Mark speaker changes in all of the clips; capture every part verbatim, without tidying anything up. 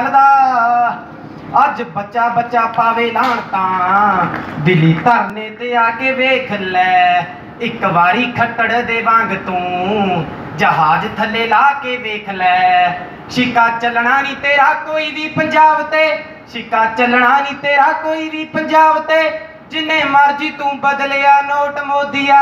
Speaker 1: दा अज बच्चा बच्चा पावे लाण तां दिली धरने ते आके वेख लै एक वारी खट्टड़ दे वांग तू जहाज थले ला के वेख लै शिका चलना नहीं तेरा कोई भी पंजाब ते शिका चलना नहीं तेरा कोई भी पंजाब ते जिन्ने मर्जी तू बदलिया नोट मोदिया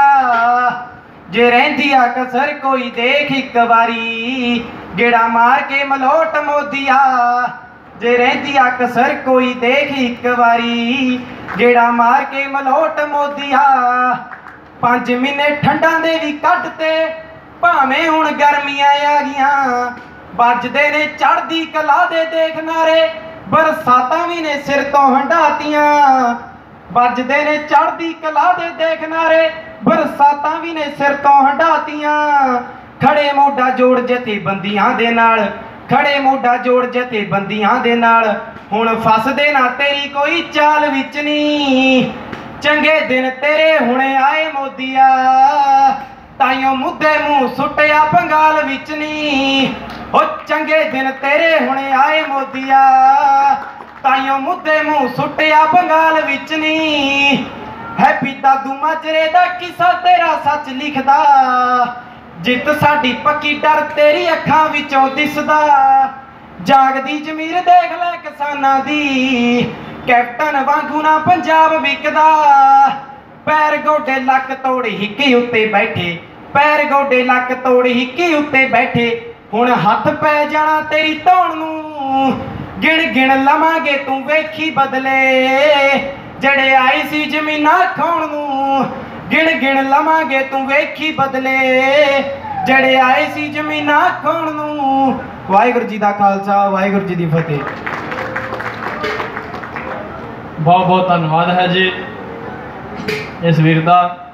Speaker 1: जे रहिंदी आ कसर कोई देख एक वारी गेड़ा मार के मलोट मोदिया जे रहिंदी आ कसर कोई देख एक वारी गेड़ा मार के मलोट मोदिया पांच महीने ठंडा दे भी कटते भावें हुण गर्मियां आ गईयां बजदे ने चढ़दी कला दे देख नारे बरसातां भी ने सिर तो हंडातियां बजदे ने चढ़दी कला दे देख नारे बरसातां भी ने सिर तो हंडातियां खड़े मोढा जोड़ जथेबंदियां दे नाल खड़े मोढा जोड़ जथेबंदियां दे नाल हुण फसदे ना तेरी कोई चाल विच नी चंगे दिन तेरे हुणे आए मोदिया ताइयों मुद्दे मुंह सुटिया बंगाल विच नी ओ चंगे दिन तेरे हुणे आए मोदिया ताइयों मुद्दे मुंह सुटिया बंगाल विच नी हैप्पी दादू माजरे दा किस्सा तेरा सच लिखदा जित साडी पक्की डर तेरी अखां विचों दिसदा जागदी जमीर देख लै किसानां दी कैप्टन वांगू ना पंजाब विकदा पैर गोडे लक तोड़ हिक्की उत्ते बैठे पैर गोडे लक तोड़ हिक्की उत्ते बैठे हुण हथ पै जाना तेरी धौण नूं गिण गिण लवांगे तू वेखी बदले जड़े आई सी जमीना खाण नूं गिण गिण लवांगे तू वेखी बदले जड़े आए सी जमीना खाण नूं। वाहिगुरू जी दा खालसा वाहिगुरू जी दी फतेह।
Speaker 2: बहुत बहुत धन्यवाद है जी इस वीर का।